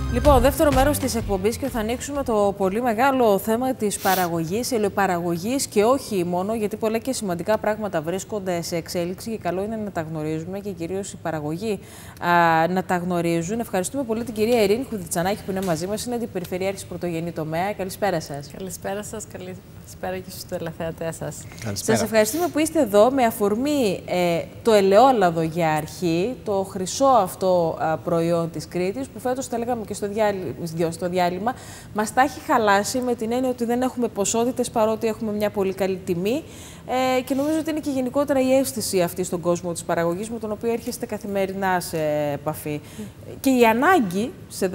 Λοιπόν, δεύτερο μέρος της εκπομπής και θα ανοίξουμε το πολύ μεγάλο θέμα της παραγωγής, ελαιοπαραγωγής και όχι μόνο, γιατί πολλά και σημαντικά πράγματα βρίσκονται σε εξέλιξη και καλό είναι να τα γνωρίζουμε και κυρίως οι παραγωγοί να τα γνωρίζουν. Ευχαριστούμε πολύ την κυρία Ειρήνη Χουδιτσανάκη που είναι μαζί μας, είναι αντιπεριφερειάρχης πρωτογενή τομέα. Καλησπέρα σας. Καλησπέρα σας, καλησπέρα και στους τηλεθεατές σας. Σας ευχαριστούμε που είστε εδώ με αφορμή το ελαιόλαδο για αρχή, το χρυσό αυτό προϊόν της Κρήτης, που φέτος τα λέγαμε και στο διάλειμμα, μας τα έχει χαλάσει με την έννοια ότι δεν έχουμε ποσότητες παρότι έχουμε μια πολύ καλή τιμή και νομίζω ότι είναι και γενικότερα η αίσθηση αυτή στον κόσμο της παραγωγής με τον οποίο έρχεστε καθημερινά σε επαφή. Και η ανάγκη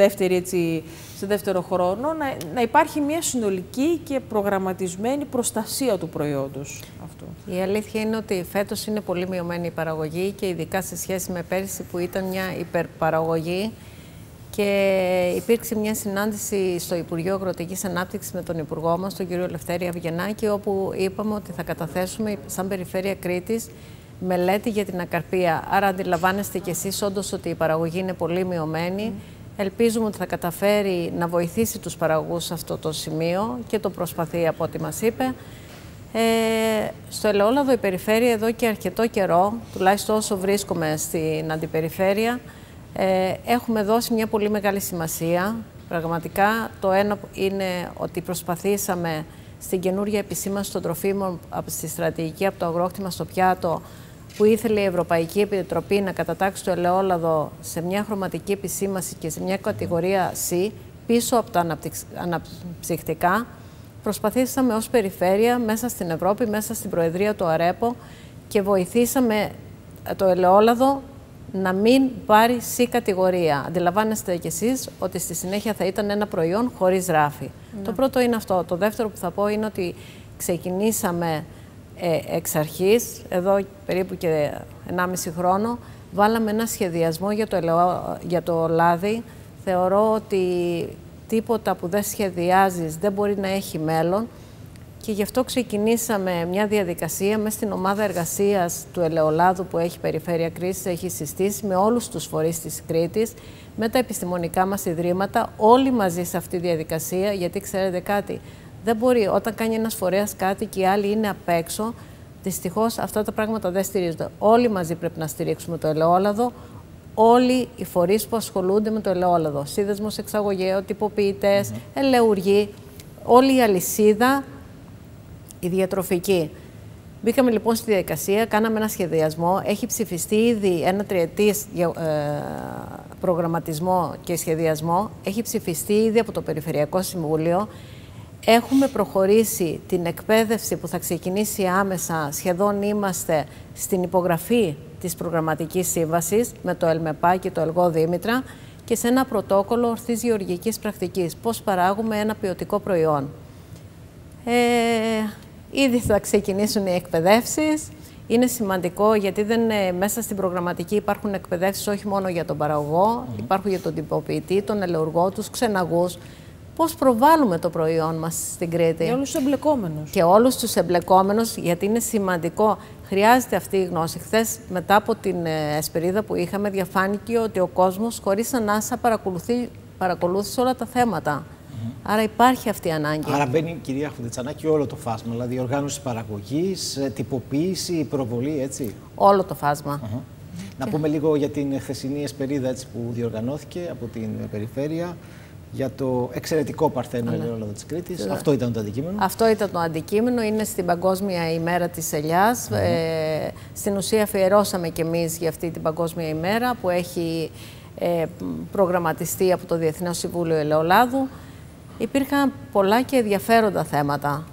σε δεύτερο χρόνο να υπάρχει μια συνολική και προγραμματισμένη προστασία του προϊόντος αυτού. Η αλήθεια είναι ότι φέτος είναι πολύ μειωμένη η παραγωγή και ειδικά σε σχέση με πέρυσι που ήταν μια υπερπαραγωγή. Και υπήρξε μια συνάντηση στο Υπουργείο Αγροτικής Ανάπτυξης με τον Υπουργό μας, τον κύριο Λευτέρη Αυγενάκη, όπου είπαμε ότι θα καταθέσουμε σαν Περιφέρεια Κρήτης μελέτη για την ακαρπία. Άρα αντιλαμβάνεστε κι εσείς όντως ότι η παραγωγή είναι πολύ μειωμένη. Ελπίζουμε ότι θα καταφέρει να βοηθήσει τους παραγωγούς σε αυτό το σημείο και το προσπαθεί από ό,τι μας είπε. Στο ελαιόλαδο η Περιφέρεια εδώ και αρκετό καιρό, τουλάχιστον όσο βρίσκομαι στην Αντιπεριφέρεια, έχουμε δώσει μια πολύ μεγάλη σημασία. Πραγματικά το ένα είναι ότι προσπαθήσαμε στην καινούργια επισήμανση των τροφίμων στη στρατηγική από το αγρόκτημα στο πιάτο που ήθελε η Ευρωπαϊκή Επιτροπή να κατατάξει το ελαιόλαδο σε μια χρωματική επισήμανση και σε μια κατηγορία C πίσω από τα αναψυχτικά. Προσπαθήσαμε ως Περιφέρεια μέσα στην Ευρώπη, μέσα στην Προεδρία του ΑΡΕΠΟ και βοηθήσαμε το ελαιόλαδο να μην πάρει C κατηγορία. Αντιλαμβάνεστε κι εσείς ότι στη συνέχεια θα ήταν ένα προϊόν χωρίς ράφι. Το πρώτο είναι αυτό. Το δεύτερο που θα πω είναι ότι ξεκινήσαμε εξ αρχής, εδώ περίπου και 1,5 χρόνο, βάλαμε ένα σχεδιασμό για το λάδι. Θεωρώ ότι τίποτα που δεν σχεδιάζεις δεν μπορεί να έχει μέλλον. Και γι' αυτό ξεκινήσαμε μια διαδικασία μέσα στην ομάδα εργασίας του ελαιολάδου που έχει Περιφέρεια Κρήτης, έχει συστήσει με όλους τους φορείς της Κρήτης, με τα επιστημονικά μας ιδρύματα, όλοι μαζί σε αυτή τη διαδικασία, γιατί ξέρετε κάτι, δεν μπορεί όταν κάνει ένας φορέας κάτι και οι άλλοι είναι απ' έξω, δυστυχώς αυτά τα πράγματα δεν στηρίζονται. Όλοι μαζί πρέπει να στηρίξουμε το ελαιόλαδο, όλοι οι φορείς που ασχολούνται με το ελαιόλαδο, σύνδεσμος εξαγωγέων, τυποποιητές, ελαιουργοί, όλη η αλυσίδα, η διατροφική. Μπήκαμε λοιπόν στη διαδικασία, κάναμε ένα σχεδιασμό. Έχει ψηφιστεί ήδη ένα τριετής προγραμματισμό και σχεδιασμό. Έχει ψηφιστεί ήδη από το Περιφερειακό Συμβούλιο. Έχουμε προχωρήσει την εκπαίδευση που θα ξεκινήσει άμεσα. Σχεδόν είμαστε στην υπογραφή της προγραμματικής σύμβασης με το ΕΛΜΕΠΑ και το ΕΛΓΟ Δήμητρα και σε ένα πρωτόκολλο ορθής γεωργικής πρακτικής. Πώς παράγουμε ένα ποιοτικό προϊόν. Ήδη θα ξεκινήσουν οι εκπαιδεύσεις. Είναι σημαντικό γιατί μέσα στην προγραμματική υπάρχουν εκπαιδεύσεις όχι μόνο για τον παραγωγό, υπάρχουν για τον τυποποιητή, τον ελαιουργό, τους ξεναγούς. Πώς προβάλλουμε το προϊόν μας στην Κρήτη. Για όλους τους εμπλεκόμενους. Και όλους τους εμπλεκόμενους, γιατί είναι σημαντικό. Χρειάζεται αυτή η γνώση. Χθες, μετά από την εσπερίδα που είχαμε, διαφάνηκε ότι ο κόσμος χωρίς ανάσα παρακολούθησε όλα τα θέματα. Άρα υπάρχει αυτή η ανάγκη. Άρα μπαίνει, κυρία Χουδιτσανάκη, όλο το φάσμα, δηλαδή οργάνωση παραγωγής, τυποποίηση, προβολή, έτσι. Όλο το φάσμα. Να πούμε λίγο για την χθεσινή εσπερίδα έτσι, που διοργανώθηκε από την Περιφέρεια για το εξαιρετικό παρθένο ελαιόλαδο της Κρήτης. Αυτό ήταν το αντικείμενο. Αυτό ήταν το αντικείμενο. Είναι στην Παγκόσμια ημέρα της ελιάς. Στην ουσία αφιερώσαμε κι εμείς για αυτή την Παγκόσμια ημέρα που έχει προγραμματιστεί από το Διεθνές Συμβούλιο Ελαιολάδου. Υπήρχαν πολλά και ενδιαφέροντα θέματα.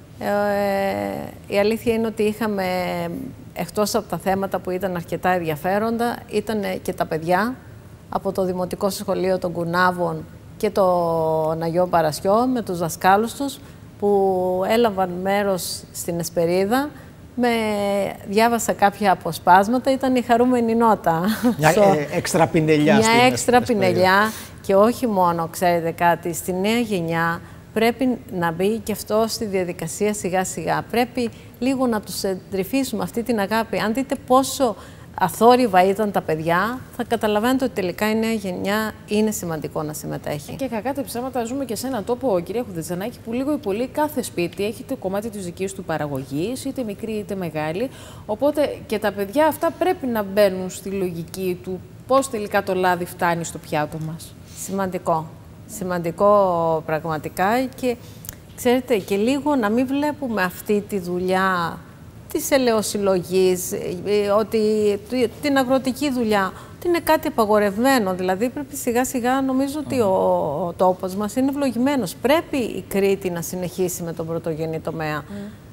Η αλήθεια είναι ότι είχαμε, εκτός από τα θέματα που ήταν αρκετά ενδιαφέροντα, ήταν και τα παιδιά από το Δημοτικό Σχολείο των Κουνάβων και των Αγιών Παρασιών με τους δασκάλους τους που έλαβαν μέρος στην εσπερίδα. Διάβασα κάποια αποσπάσματα, ήταν η χαρούμενη νότα. Μια έξτρα πινελιά. Μια έξτρα πινελιά και όχι μόνο, ξέρετε κάτι, στη νέα γενιά πρέπει να μπει και αυτό στη διαδικασία σιγά σιγά. Πρέπει λίγο να τους εντρυφήσουμε αυτή την αγάπη. Αν δείτε πόσο αθόρυβα ήταν τα παιδιά, θα καταλαβαίνετε ότι τελικά η νέα γενιά είναι σημαντικό να συμμετέχει. Και κακά τα ψέματα, ζούμε και σε έναν τόπο, κυρία Χουδετζανάκη, που λίγο ή πολύ κάθε σπίτι έχει το κομμάτι της δικής του παραγωγής, είτε μικρή είτε μεγάλη. Οπότε και τα παιδιά αυτά πρέπει να μπαίνουν στη λογική του πώς τελικά το λάδι φτάνει στο πιάτο μας. Σημαντικό. Σημαντικό πραγματικά και ξέρετε και λίγο να μην βλέπουμε αυτή τη δουλειά της ελαιοσυλλογής, ότι την αγροτική δουλειά, ότι είναι κάτι απαγορευμένο. Δηλαδή πρέπει σιγά σιγά, νομίζω ότι ο τόπος μας είναι ευλογημένος. Πρέπει η Κρήτη να συνεχίσει με τον πρωτογενή τομέα.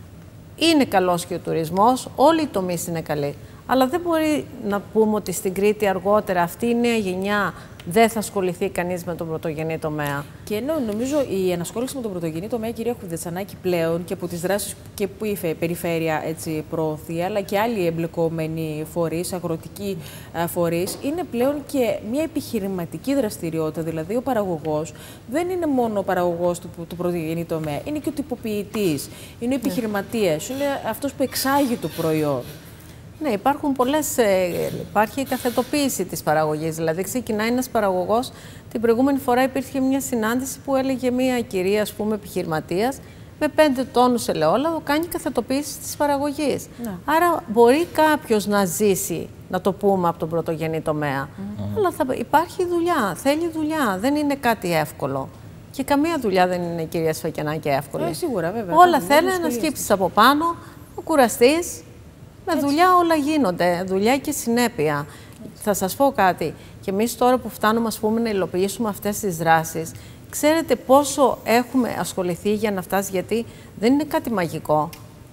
Είναι καλός και ο τουρισμός, όλοι οι τομείς είναι καλοί. Αλλά δεν μπορεί να πούμε ότι στην Κρήτη αργότερα αυτή η νέα γενιά δεν θα ασχοληθεί κανείς με τον πρωτογενή τομέα. Και ενώ νομίζω η ενασχόληση με τον πρωτογενή τομέα, κυρία Χουδετζανάκη, πλέον και από τις δράσεις και που η περιφέρεια έτσι προωθεί, αλλά και άλλοι εμπλεκόμενοι φορείς, αγροτικοί φορείς, είναι πλέον και μια επιχειρηματική δραστηριότητα. Δηλαδή, ο παραγωγός δεν είναι μόνο ο παραγωγός του πρωτογενή τομέα, είναι και ο τυποποιητής, είναι ο επιχειρηματίας, είναι αυτός που εξάγει το προϊόν. Ναι, υπάρχουν υπάρχει η καθετοποίηση της παραγωγής. Δηλαδή, ξεκινάει ένας παραγωγός. Την προηγούμενη φορά υπήρχε μια συνάντηση που έλεγε μια κυρία, ας πούμε, επιχειρηματίας, με 5 τόνους ελαιόλαδο κάνει καθετοποίηση της παραγωγής. Ναι. Άρα, μπορεί κάποιος να ζήσει, να το πούμε, από τον πρωτογενή τομέα. Αλλά υπάρχει δουλειά, θέλει δουλειά. Δεν είναι κάτι εύκολο. Και καμία δουλειά δεν είναι, κυρία Σφακιανάκη, εύκολη. Σίγουρα, βέβαια. Όλα θέλει να σκύψεις από πάνω, να κουραστείς. Με δουλειά όλα γίνονται, δουλειά και συνέπεια. Θα σας πω κάτι, και εμείς τώρα που φτάνουμε, ας πούμε, να υλοποιήσουμε αυτές τις δράσεις, ξέρετε πόσο έχουμε ασχοληθεί για να φτάσει, γιατί δεν είναι κάτι μαγικό.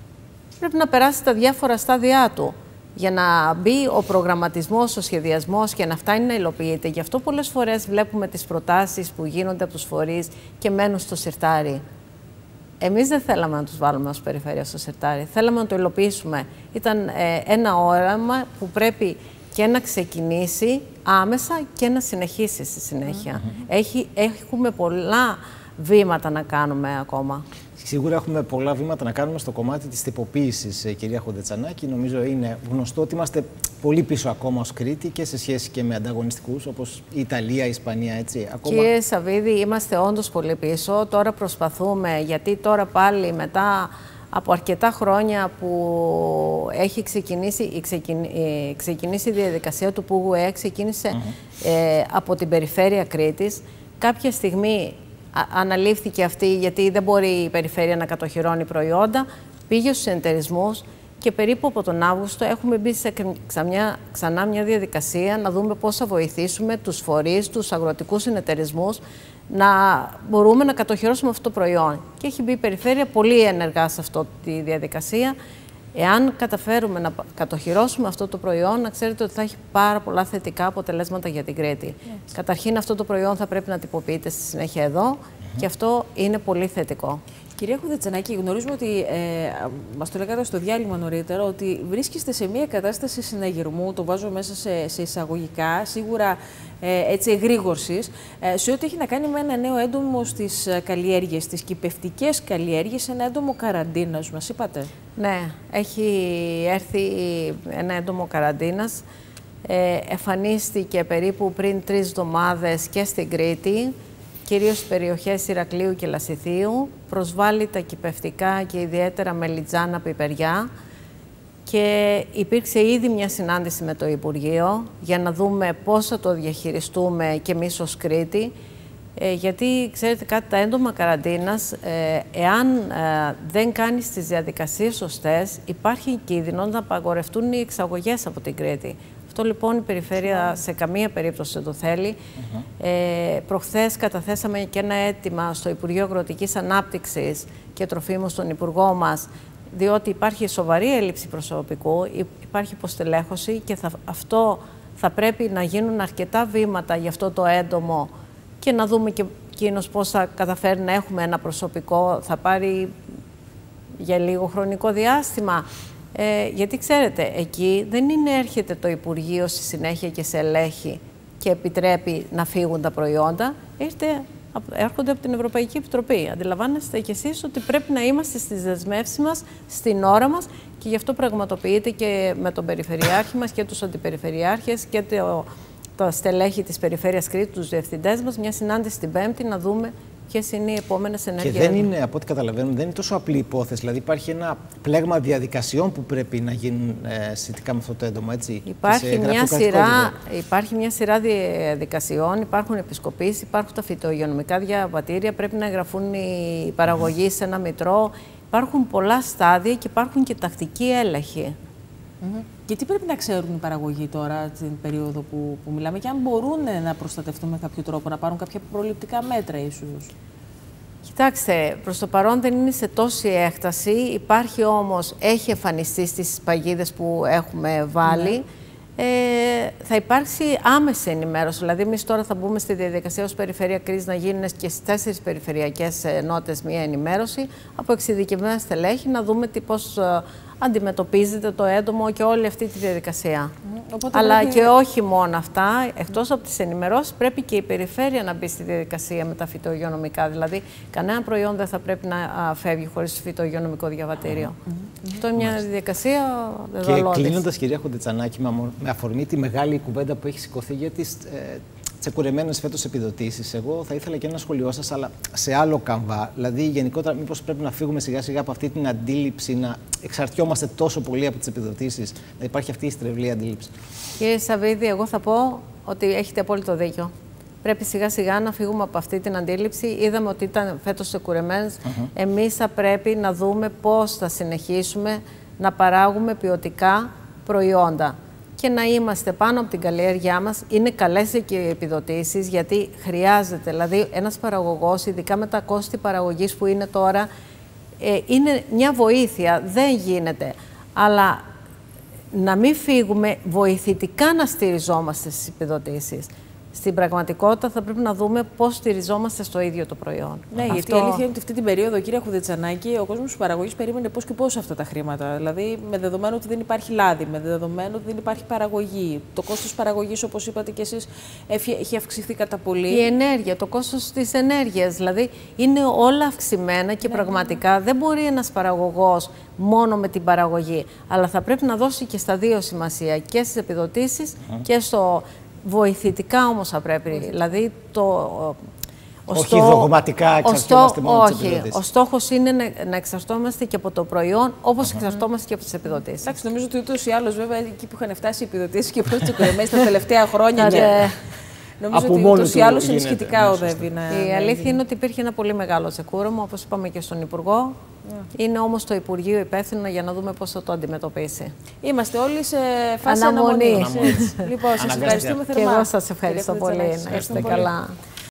Πρέπει να περάσει τα διάφορα στάδια του, για να μπει ο προγραμματισμός, ο σχεδιασμός και να φτάνει να υλοποιείται. Γι' αυτό πολλές φορές βλέπουμε τις προτάσεις που γίνονται από τους φορείς και μένουν στο σιρτάρι. Εμείς δεν θέλαμε να τους βάλουμε ως περιφέρεια στο σιρτάρι, θέλαμε να το υλοποιήσουμε. Ήταν ένα όραμα που πρέπει και να ξεκινήσει άμεσα και να συνεχίσει στη συνέχεια. Έχουμε πολλά βήματα να κάνουμε ακόμα. Σίγουρα έχουμε πολλά βήματα να κάνουμε στο κομμάτι της τυποποίησης, κυρία Χουδετζανάκη. Νομίζω είναι γνωστό ότι είμαστε πολύ πίσω ακόμα ως Κρήτη και σε σχέση και με ανταγωνιστικούς όπως η Ιταλία, η Ισπανία, έτσι. Ακόμα... Κύριε Σαββίδη, είμαστε όντως πολύ πίσω. Τώρα προσπαθούμε, γιατί τώρα πάλι μετά από αρκετά χρόνια που έχει ξεκινήσει η διαδικασία του ΠΟΥΓΟΕ, ξεκίνησε από την περιφέρεια Κρήτης. Κάποια στιγμή αναλήφθηκε αυτή, γιατί δεν μπορεί η περιφέρεια να κατοχυρώνει προϊόντα, πήγε στους συνεταιρισμούς και περίπου από τον Αύγουστο έχουμε μπει σε ξανά μια διαδικασία να δούμε πώς θα βοηθήσουμε τους φορείς, τους αγροτικούς συνεταιρισμούς να μπορούμε να κατοχυρώσουμε αυτό το προϊόν. Και έχει μπει η περιφέρεια πολύ ενεργά σε αυτή τη διαδικασία. Εάν καταφέρουμε να κατοχυρώσουμε αυτό το προϊόν, να ξέρετε ότι θα έχει πάρα πολλά θετικά αποτελέσματα για την Κρήτη. Καταρχήν, αυτό το προϊόν θα πρέπει να τυποποιείται στη συνέχεια εδώ και αυτό είναι πολύ θετικό. Κυρία Χουδετζανάκη, γνωρίζουμε ότι, μας το λέγατε στο διάλειμμα νωρίτερα, ότι βρίσκεστε σε μια κατάσταση συναγερμού, το βάζω μέσα σε εισαγωγικά, σίγουρα έτσι εγρήγορσης, σε ό,τι έχει να κάνει με ένα νέο έντομο στις καλλιέργειες, στις κυπευτικές καλλιέργειες, ένα έντομο καραντίνας, μας είπατε. Ναι, έχει έρθει ένα έντομο καραντίνας, εμφανίστηκε περίπου πριν 3 εβδομάδες και στην Κρήτη, κυρίως στις περιοχές Ηρακλείου και Λασιθίου, προσβάλλει τα κυπευτικά και ιδιαίτερα μελιτζάνα πιπεριά και υπήρξε ήδη μια συνάντηση με το Υπουργείο για να δούμε πώς θα το διαχειριστούμε και εμείς ως Κρήτη, γιατί ξέρετε κάτι, τα έντομα καραντίνας, εάν δεν κάνεις τις διαδικασίες σωστές, υπάρχει κίνδυνο να απαγορευτούν οι εξαγωγές από την Κρήτη. Αυτό λοιπόν η περιφέρεια σε καμία περίπτωση δεν το θέλει. Προχθές καταθέσαμε και ένα αίτημα στο Υπουργείο Αγροτικής Ανάπτυξης και Τροφίμων, στον Υπουργό μας, διότι υπάρχει σοβαρή έλλειψη προσωπικού, υπάρχει υποστελέχωση και αυτό θα πρέπει να γίνουν αρκετά βήματα για αυτό το έντομο και να δούμε και εκείνος πώς θα καταφέρει να έχουμε ένα προσωπικό, θα πάρει για λίγο χρονικό διάστημα. Γιατί ξέρετε, εκεί δεν έρχεται το Υπουργείο στη συνέχεια και σε ελέγχει και επιτρέπει να φύγουν τα προϊόντα. Έρχεται έρχονται από την Ευρωπαϊκή Επιτροπή. Αντιλαμβάνεστε κι εσείς ότι πρέπει να είμαστε στις δεσμεύσεις μας, στην ώρα μας, και γι' αυτό πραγματοποιείται και με τον Περιφερειάρχη μας και τους αντιπεριφερειάρχες και τα στελέχη της Περιφέρειας Κρήτης, τους διευθυντές μας, μια συνάντηση την Πέμπτη να δούμε ποιες είναι οι επόμενες ενέργειες. Και δεν είναι, από ό,τι καταλαβαίνουμε, δεν είναι τόσο απλή υπόθεση. Δηλαδή, υπάρχει ένα πλέγμα διαδικασιών που πρέπει να γίνουν σχετικά με αυτό το έντομο, έτσι. Υπάρχει μια σειρά διαδικασιών, υπάρχουν επισκοπήσεις, υπάρχουν τα φυτοϊγειονομικά διαβατήρια, πρέπει να εγγραφούν οι παραγωγοί σε ένα μητρό. Υπάρχουν πολλά στάδια και υπάρχουν και τακτικοί έλεγχοι. Και τι πρέπει να ξέρουν οι παραγωγοί τώρα, την περίοδο που μιλάμε, και αν μπορούν να προστατευτούν με κάποιο τρόπο, να πάρουν κάποια προληπτικά μέτρα ίσως? Κοιτάξτε, προς το παρόν δεν είναι σε τόση έκταση. Υπάρχει όμως, έχει εμφανιστεί στις παγίδες που έχουμε βάλει. Θα υπάρξει άμεση ενημέρωση. Δηλαδή, εμείς τώρα θα μπούμε στη διαδικασία ως Περιφέρεια Κρήτης να γίνουν και στις 4 περιφερειακές ενότητες μία ενημέρωση από εξειδικευμένα στελέχη, να δούμε πώς αντιμετωπίζεται το έντομο και όλη αυτή τη διαδικασία. Αλλά και όχι μόνο αυτά, εκτός από τις ενημερώσεις, πρέπει και η περιφέρεια να μπει στη διαδικασία με τα φυτοϊγειονομικά. Δηλαδή, κανένα προϊόν δεν θα πρέπει να φεύγει χωρίς φυτοϊγειονομικό διαβατήριο. Αυτό είναι μια διαδικασία δεδομένης. Και κλείνοντας, κυρία Χοντετσανάκη, με αφορμή τη μεγάλη κουβέντα που έχει σηκωθεί για τις τσεκουρεμένες φέτος επιδοτήσεις, εγώ θα ήθελα και ένα σχολείο σας, αλλά σε άλλο καμβά. Δηλαδή, γενικότερα, μήπως πρέπει να φύγουμε σιγά-σιγά από αυτή την αντίληψη, να εξαρτιόμαστε τόσο πολύ από τις επιδοτήσεις, να υπάρχει αυτή η στρεβλή αντίληψη? Κύριε Σαββίδη, εγώ θα πω ότι έχετε απόλυτο δίκιο. Πρέπει σιγά-σιγά να φύγουμε από αυτή την αντίληψη. Είδαμε ότι ήταν φέτος τσεκουρεμένες. Εμείς θα πρέπει να δούμε πώς θα συνεχίσουμε να παράγουμε ποιοτικά προϊόντα και να είμαστε πάνω από την καλλιέργειά μας. Είναι καλές και οι επιδοτήσεις, γιατί χρειάζεται. Δηλαδή, ένας παραγωγός, ειδικά με τα κόστη παραγωγής που είναι τώρα, είναι μια βοήθεια, δεν γίνεται. Αλλά να μην φύγουμε βοηθητικά να στηριζόμαστε στις επιδοτήσεις. Στην πραγματικότητα θα πρέπει να δούμε πώς στηριζόμαστε στο ίδιο το προϊόν. Ναι, γιατί η αλήθεια είναι ότι αυτή την περίοδο, κύριε Χοντετσανάκη, ο κόσμος της παραγωγής περίμενε πώς και πώς αυτά τα χρήματα. Δηλαδή, με δεδομένο ότι δεν υπάρχει λάδι, με δεδομένο ότι δεν υπάρχει παραγωγή. Το κόστος παραγωγής, όπως είπατε και εσείς, έχει αυξηθεί κατά πολύ. Η ενέργεια, το κόστος της ενέργειας. Δηλαδή, είναι όλα αυξημένα και πραγματικά δεν μπορεί ένας παραγωγός μόνο με την παραγωγή. Αλλά θα πρέπει να δώσει και στα δύο σημασία, και στις επιδοτήσεις και στο. Βοηθητικά όμως θα πρέπει, δηλαδή όχι δογματικά εξαρτώμαστε μόνο από τις επιδοτήσεις. Ο στόχος είναι να εξαρτώμαστε και από το προϊόν, όπως εξαρτώμαστε και από τις επιδοτήσεις. Εντάξει, νομίζω ότι ούτως ή άλλως, βέβαια, εκεί που είχαν φτάσει οι επιδοτήσεις και οι πρώτες τσεκουρεμένες τα τελευταία χρόνια. Νομίζω ότι ούτως ή άλλως ενισχυτικά οδεύει. Η αλήθεια είναι ότι υπήρχε ένα πολύ μεγάλο τσεκούρωμα, όπως είπαμε και στον Υπουργό. Είναι όμως το Υπουργείο υπεύθυνο για να δούμε πώς θα το αντιμετωπίσει. Είμαστε όλοι σε φάση αναμονής. Λοιπόν, σας ευχαριστούμε θερμά. Και εγώ σας ευχαριστώ πολύ. Να είστε καλά.